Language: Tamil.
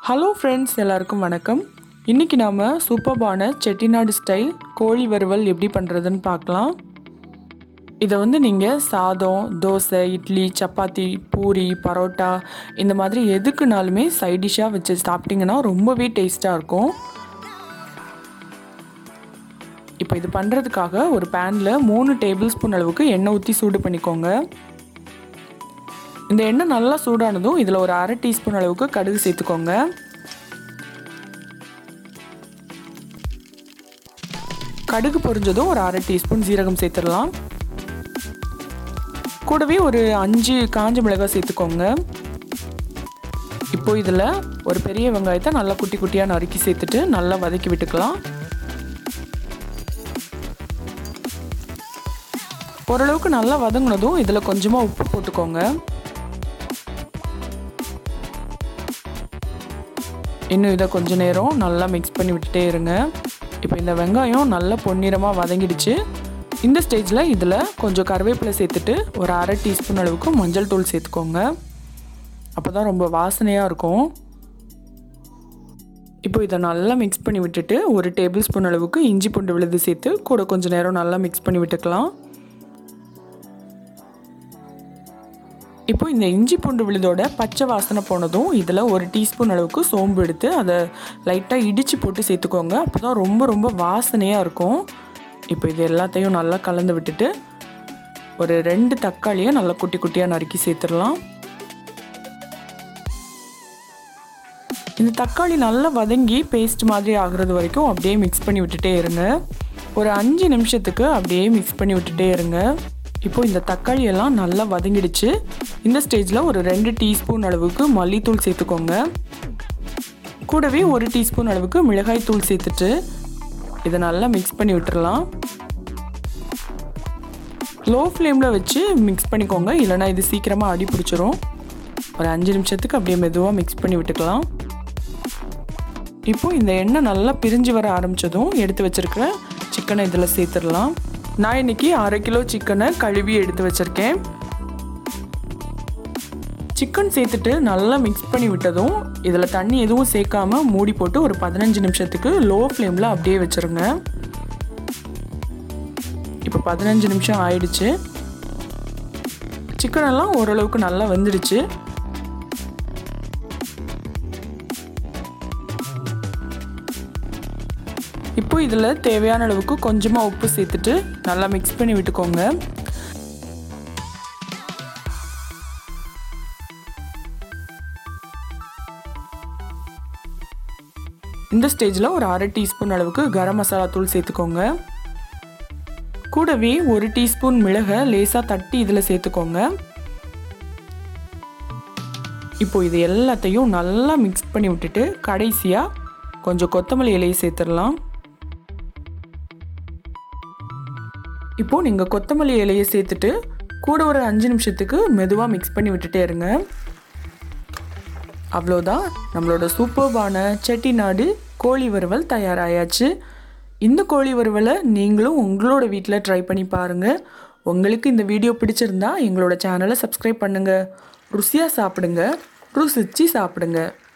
ஹலோ ஃப்ரெண்ட்ஸ், எல்லாருக்கும் வணக்கம். இன்றைக்கி நாம் சூப்பர்பான செட்டிநாடு ஸ்டைல் கோழி வறுவல் எப்படி பண்ணுறதுன்னு பார்க்கலாம். இதை நீங்கள் சாதம், தோசை, இட்லி, சப்பாத்தி, பூரி, பரோட்டா இந்த மாதிரி எதுக்குனாலுமே சைட் டிஷ்ஷாக வச்சு சாப்பிட்டிங்கன்னா ரொம்பவே டேஸ்ட்டாக இருக்கும். இப்போ இது பண்ணுறதுக்காக ஒரு பேனில் 3 டேபிள் ஸ்பூன் அளவுக்கு எண்ணெய் ஊற்றி சூடு பண்ணிக்கோங்க. இந்த எண்ணெய் நல்லா சூடானதும் இதில் ஒரு 1/2 டீஸ்பூன் அளவுக்கு கடுகு சேர்த்துக்கோங்க. கடுகு பொரிஞ்சதும் ஒரு 1/2 டீஸ்பூன் ஜீரகம் சேர்த்துடலாம். கூடவே ஒரு 5 காஞ்ச மிளகாய் சேர்த்துக்கோங்க. இப்போ இதில் ஒரு பெரிய வெங்காயத்தை நல்லா குட்டி குட்டியாக நறுக்கி சேர்த்துட்டு நல்லா வதக்கி விட்டுக்கலாம். ஓரளவுக்கு நல்லா வதங்கினதும் இதில் கொஞ்சமாக உப்பு போட்டுக்கோங்க. இன்னும் இதை கொஞ்சம் நேரம் நல்லா மிக்ஸ் பண்ணி விட்டுட்டே இருங்க. இப்போ இந்த வெங்காயம் நல்லா பொன்னிறமாக வதங்கிடுச்சு. இந்த ஸ்டேஜில் இதில் கொஞ்சம் கருவேப்பிலை சேர்த்துட்டு ஒரு 1/2 டீஸ்பூன் அளவுக்கு மஞ்சள் தூள் சேர்த்துக்கோங்க. அப்போ தான் ரொம்ப வாசனையாக இருக்கும். இப்போ இதை நல்லா மிக்ஸ் பண்ணி விட்டுட்டு ஒரு டேபிள் ஸ்பூன் அளவுக்கு இஞ்சி பூண்டு விழுது சேர்த்து கூட கொஞ்சம் நேரம் நல்லா மிக்ஸ் பண்ணி விட்டுக்கலாம். இப்போ இந்த இஞ்சி பூண்டு விழுதோட பச்சை வாசனை போனதும் இதில் ஒரு டீஸ்பூன் அளவுக்கு சோம்பு எடுத்து அதை லைட்டாக இடித்து போட்டு சேர்த்துக்கோங்க. அப்போ தான் ரொம்ப வாசனையாக இருக்கும். இப்போ இது எல்லாத்தையும் நல்லா கலந்து விட்டுட்டு ஒரு 2 தக்காளியை நல்லா குட்டி குட்டியாக நறுக்கி சேர்த்துடலாம். இந்த தக்காளி நல்லா வதங்கி பேஸ்ட் மாதிரி ஆகுறது வரைக்கும் அப்படியே மிக்ஸ் பண்ணி விட்டுட்டே இருங்க. ஒரு 5 நிமிஷத்துக்கு அப்படியே மிக்ஸ் பண்ணி விட்டுட்டே இருங்க. இப்போ இந்த தக்காளி எல்லாம் நல்லா வதங்கிடுச்சு. இந்த ஸ்டேஜில் ஒரு 2 டீஸ்பூன் அளவுக்கு மல்லித்தூள் சேர்த்துக்கோங்க. கூடவே 1 டீஸ்பூன் அளவுக்கு மிளகாய் தூள் சேர்த்துட்டு இதை நல்லா மிக்ஸ் பண்ணி விட்டுடலாம். லோ ஃப்ளேமில் வச்சு மிக்ஸ் பண்ணிக்கோங்க, இல்லைனா இது சீக்கிரமாக அடி பிடிச்சிரும். ஒரு 5 நிமிஷத்துக்கு அப்படியே மெதுவாக மிக்ஸ் பண்ணி விட்டுக்கலாம். இப்போ இந்த எண்ணெய் நல்லா பிரிஞ்சு வர ஆரம்பித்ததும் எடுத்து வச்சுருக்கிற சிக்கனை இதில் சேர்த்துடலாம். நான் இன்றைக்கி 1/2 கிலோ சிக்கனை கழுவி எடுத்து வச்சுருக்கேன். சிக்கன் சேர்த்துட்டு நல்லா மிக்ஸ் பண்ணி விட்டதும் இதில் தண்ணி எதுவும் சேர்க்காமல் மூடி போட்டு ஒரு 15 நிமிஷத்துக்கு லோ ஃப்ளேமில் அப்படியே வச்சுருங்க. இப்போ 15 நிமிஷம் ஆயிடுச்சு. சிக்கனெல்லாம் ஓரளவுக்கு நல்லா வெந்துடுச்சு. இப்போ இதில் தேவையான அளவுக்கு கொஞ்சமாக உப்பு சேர்த்துட்டு நல்லா மிக்ஸ் பண்ணி விட்டுக்கோங்க. இந்த ஸ்டேஜில் ஒரு 1/2 டீஸ்பூன் அளவுக்கு கரம் மசாலா தூள் சேர்த்துக்கோங்க. கூடவே 1 டீஸ்பூன் மிளகை லேசாக தட்டி இதில் சேர்த்துக்கோங்க. இப்போ இது எல்லாத்தையும் நல்லா மிக்ஸ் பண்ணி விட்டுட்டு கடைசியாக கொஞ்சம் கொத்தமல்லி இலையை சேர்த்துடலாம். இப்போது நீங்கள் கொத்தமல்லி இலையை சேர்த்துட்டு கூட ஒரு 5 நிமிஷத்துக்கு மெதுவாக மிக்ஸ் பண்ணி விட்டுட்டே இருங்க. அவ்வளோதான், நம்மளோட சூப்பர்பான செட்டிநாடு கோழி வறுவல் தயாராகியாச்சு. இந்த கோழி வறுவலை நீங்களும் உங்களோட வீட்டில் ட்ரை பண்ணி பாருங்கள். உங்களுக்கு இந்த வீடியோ பிடிச்சிருந்தா எங்களோட சேனலை சப்ஸ்கிரைப் பண்ணுங்கள். ருசியாக சாப்பிடுங்க, ருசிச்சு சாப்பிடுங்க.